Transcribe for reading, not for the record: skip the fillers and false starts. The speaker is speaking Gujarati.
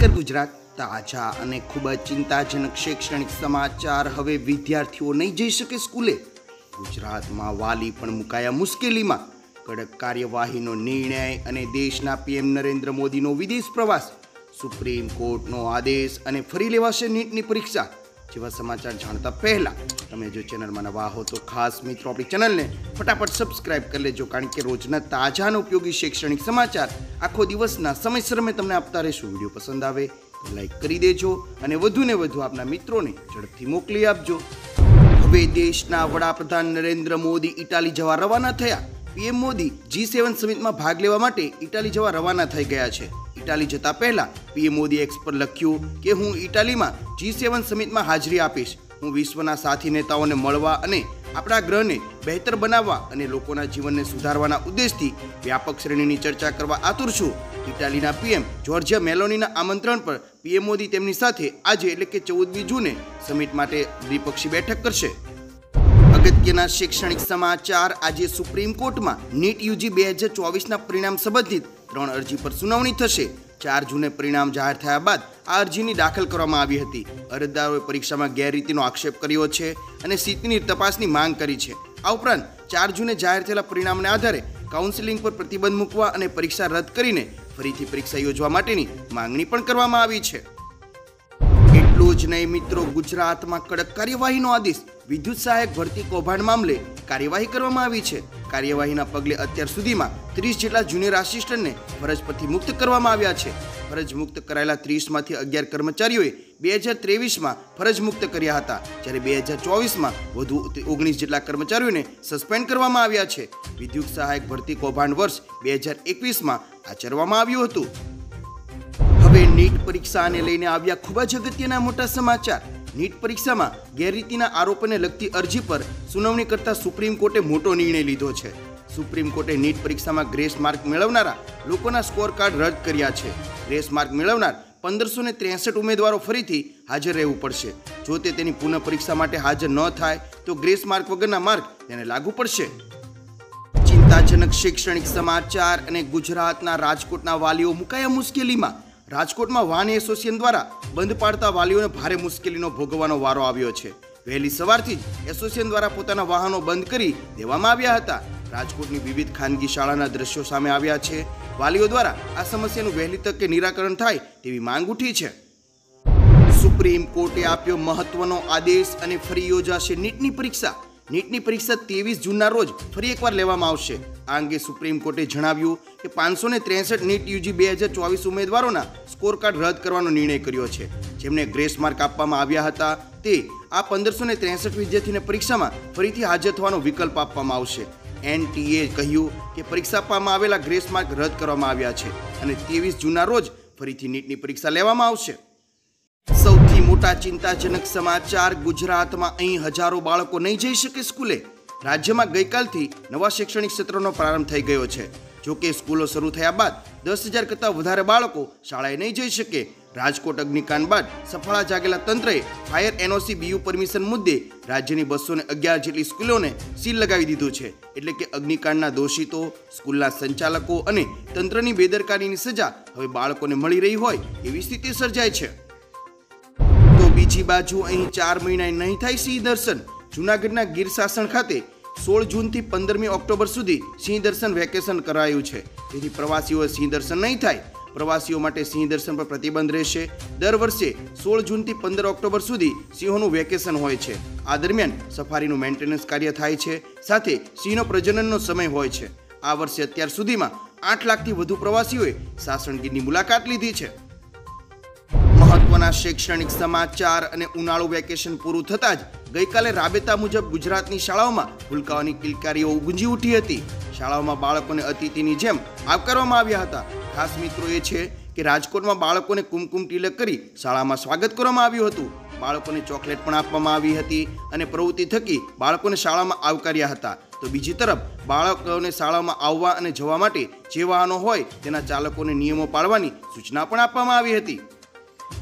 નમસ્કાર ગુજરાત તાજા અને ખૂબ જ ચિંતાજનક શૈક્ષણિક સમાચાર। હવે વિદ્યાર્થીઓ નહીં જઈ શકે સ્કૂલે। ગુજરાતમાં વાલી પણ મુકાયા મુશ્કેલીમાં। કડક કાર્યવાહીનો નિર્ણય અને દેશના પીએમ નરેન્દ્ર મોદીનો વિદેશ પ્રવાસ। સુપ્રીમ કોર્ટનો આદેશ અને ફરી લેવાશે નીટની પરીક્ષા જેવા સમાચાર જાણતા પહેલા તમે જો ચેનલમાં નવા હો તો ખાસ મિત્રો આપણી ચેનલને ફટાફટ સબસ્ક્રાઇબ કરી લેજો, કારણ કે રોજના તાજા અને ઉપયોગી શૈક્ષણિક સમાચાર આખો દિવસના સમયસર અમે તમને આપતા રહીશું। વિડીયો પસંદ આવે તો લાઈક કરી દેજો અને વધુને વધુ આપના મિત્રોને ઝડપથી મોકલી આપજો। હવે દેશના વડાપ્રધાન નરેન્દ્ર મોદી ઇટાલી જવા રવાના થયા। પીએમ મોદી G7 સમિટમાં ભાગ લેવા માટે ઇટાલી જવા રવાના થઈ ગયા છે। ઇટાલી જતા પહેલા પીએમ મોદી એક્સ પર લખ્યું કે હું ઇટાલીમાં G7 સમિટમાં હાજરી આપીશ। હું વિશ્વના સાથી નેતાઓને મળવા અને આપણા ગ્રહને બહેતર બનાવવા અને લોકોના જીવનને સુધારવાના ઉદ્દેશથી વ્યાપક શ્રેણીની ચર્ચા કરવા આતુર છું। ઇટાલીના પીએમ જોર્જિયા મેલોનીના આમંત્રણ પર પીએમ મોદી તેમની સાથે આજે એટલે કે 14મી જૂને સમિટ માટે દ્વિપક્ષી બેઠક કરશે। અગત્યના શૈક્ષણિક સમાચાર। આજે સુપ્રીમ કોર્ટમાં નીટ યુજી 2024ના પરિણામ સંબંધિત 3 અરજી પર સુનાવણી થશે। 4 જૂને પરિણામ જાહેર થયા બાદ આ અરજીની દાખલ કરવામાં આવી હતી। અરજદારોએ પરીક્ષામાં ગેરરીતિનો આક્ષેપ કર્યો છે અને સીટની તપાસની માંગ કરી છે। આ ઉપરાંત 4 જૂને જાહેર થયેલા પરિણામને આધારે કાઉન્સેલિંગ પર પ્રતિબંધ મૂકવા અને પરીક્ષા રદ કરીને ફરીથી પરીક્ષા યોજવા માટેની માંગણી પણ કરવામાં આવી છે। એટલું જ નહીં મિત્રો, ગુજરાતમાં કડક કાર્યવાહીનો આદેશ। વિદ્યુત સહાયક ભરતી કૌભાંડ મામલે કાર્યવાહી કરવામાં આવી છે। કાર્યવાહીના પગલે અત્યાર સુધીમાં 30 જેટલા જુનિયર આસિસ્ટન્ટને ફરજ પરથી મુક્ત કરવામાં આવ્યા છે। ફરજ મુક્ત કરાયેલા 30માંથી 11 કર્મચારીઓએ 2023માં ફરજ મુક્ત કર્યા હતા, જ્યારે 2024માં વધુ 19 જેટલા કર્મચારીઓને સસ્પેન્ડ કરવામાં આવ્યા છે। વિદ્યુત સહાયક ભરતી કૌભાંડ વર્ષ 2021માં આચરવામાં આવ્યું હતું। હવે નીટ પરીક્ષાને લઈને આવ્યા ખૂબ જ અગત્યના મોટા સમાચાર। નીટ પરીક્ષામાં ગેરરીતિના આરોપોને લગતી અરજી પર સુનાવણી કરતા સુપ્રીમ કોર્ટે મોટો નિર્ણય લીધો છે। સુપ્રીમ કોર્ટે નીટ પરીક્ષામાં ગ્રેસ માર્ક મેળવનારા લોકોના સ્કોર કાર્ડ રદ કર્યા છે। ગ્રેસ માર્ક મેળવનાર 1563 ઉમેદવારો ફરીથી હાજર રહેવું પડશે। જો તે તેની પુનઃ પરીક્ષા માટે હાજર ન થાય તો ગ્રેસ માર્ક વગરના માર્ક તેને લાગુ પડશે। ચિંતાજનક શૈક્ષણિક સમાચાર। અને ગુજરાતના રાજકોટના વાલીઓ મુકાયા મુશ્કેલીમાં। રાજકોટમાં વાન એસોસિએશન દ્વારા બંધ પાડતા વાલીઓને ભારે મુશ્કેલીનો ભોગવવાનો વારો આવ્યો છે। વહેલી સવારથી જ એસોસિએશન દ્વારા પોતાના વાહનો બંધ કરી દેવામાં આવ્યા હતા। રાજકોટની વિવિધ ખાનગી શાળાના દ્રશ્યો સામે આવ્યા છે। વાલીઓ દ્વારા આ સમસ્યાનું વહેલી તકે નિરાકરણ થાય તેવી માંગ ઉઠી છે। સુપ્રીમ કોર્ટે આપ્યો મહત્વનો આદેશ અને ફરી યોજાશે નીટની પરીક્ષા। નીટની પરીક્ષા 23 જૂનના રોજ ફરી એકવાર લેવામાં આવશે। આ અંગે સુપ્રીમ કોર્ટે જણાવ્યું કે 563 નીટ યુજી 2024 ઉમેદવારોના સ્કોર કાર્ડ રદ કરવાનો નિર્ણય કર્યો છે। જેમને ગ્રેસ માર્ક આપવામાં આવ્યા હતા તે આ 1563 વિદ્યાર્થીને પરીક્ષામાં ફરીથી હાજર થવાનો વિકલ્પ આપવામાં આવશે। NTA કહ્યું કે પરીક્ષા આપવામાં આવેલા ગ્રેસ માર્ક રદ કરવામાં આવ્યા છે અને 23 જૂનના રોજ ફરીથી નીટની પરીક્ષા લેવામાં આવશે। સૌથી મોટા ચિંતાજનક સમાચાર। ગુજરાતમાં અહીં હજારો બાળકો નહીં જઈ શકે સ્કૂલે। રાજ્યમાં ગઈકાલથી નવા શૈક્ષણિક સત્રનો પ્રારંભ થઈ ગયો છે। જો કે સ્કૂલો શરૂ થયા બાદ 10,000 કરતાં વધારે બાળકો શાળાએ નહીં જઈ શકે। રાજકોટ અગ્નિકાંડ બાદ સફાળા જાગેલા તંત્રએ ફાયર NOC BU પરમિશન મુદ્દે રાજ્યની 211 જેટલી સ્કૂલોને સીલ લગાવી દીધું છે। એટલે કે અગ્નિકાંડના દોષિતો, સ્કૂલના સંચાલકો અને તંત્રની બેદરકારીની સજા હવે બાળકોને મળી રહી હોય એવી સ્થિતિ સર્જાય છે। તો બીજી બાજુ અહીં 4 મહિના નહીં થાય સિંહ દર્શન। જૂનાગઢના ગીર શાસન ખાતે 16 જૂનથી 15મી ઓક્ટોબર સુધી સિંહ દર્શન વેકેશન કરાયું છે। તેથી પ્રવાસીઓ સિંહ દર્શન નહીં થાય। પ્રવાસીઓ માટે સિંહ દર્શન પર પ્રતિબંધ રહેશે। દર વર્ષે 16 જૂનથી 15 ઓક્ટોબર સુધી સિંહોનું વેકેશન હોય છે। આ દરમિયાન સફારીનું મેન્ટેનન્સ કાર્ય થાય છે, સાથે સિંહનો પ્રજનનનો સમય હોય છે। આ વર્ષે અત્યાર સુધીમાં 8 લાખથી વધુ પ્રવાસીઓએ સાસણગીરની મુલાકાત લીધી છે। મહત્વના શૈક્ષણિક સમાચાર। અને ઉનાળુ વેકેશન પૂરું થતાં જ ગઈકાલે રાબેતા મુજબ ગુજરાતની શાળાઓમાં ભૂલકાઓની કિલકારીઓ ગુંજી ઉઠી હતી। શાળાઓમાં બાળકોને અતિથિની જેમ આવકારવામાં આવ્યા હતા। ખાસ મિત્રો એ છે કે રાજકોટમાં બાળકોને કુમકુમ તિલક કરી શાળામાં સ્વાગત કરવામાં આવ્યું હતું। બાળકોને ચોકલેટ પણ આપવામાં આવી હતી અને પ્રવૃત્તિ થકી બાળકોને શાળામાં આવકાર્યા હતા। તો બીજી તરફ બાળકોને શાળામાં આવવા અને જવા માટે જે વાહનો હોય તેના ચાલકોને નિયમો પાળવાની સૂચના પણ આપવામાં આવી હતી।